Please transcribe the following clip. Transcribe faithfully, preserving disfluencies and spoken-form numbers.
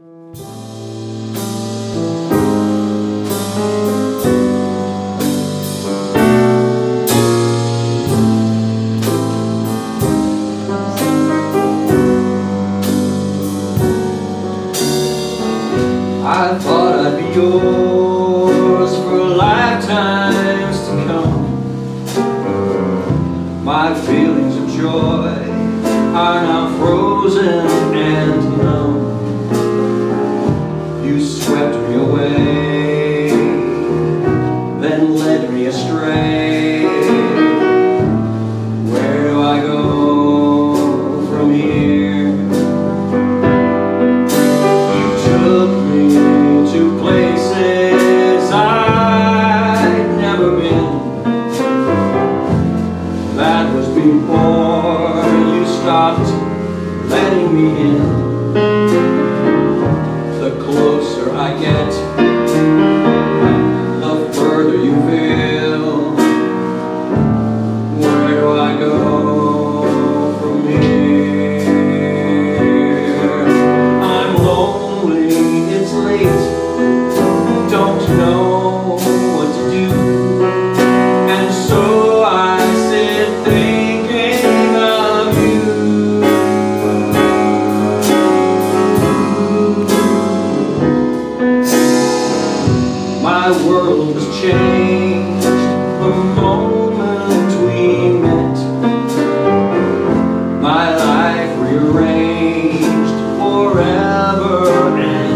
I thought I'd be yours for lifetimes to come. My feelings of joy are now frozen and numb. You swept me away, then led me astray. Where do I go from here? You took me to places I'd never been. That was before you stopped letting me in. The closer I get, the further you feel. Where do I go from here? I'm lonely, it's late, don't know what to do, and so I sit thinking of you. My world was changed the moment we met. My life rearranged forever and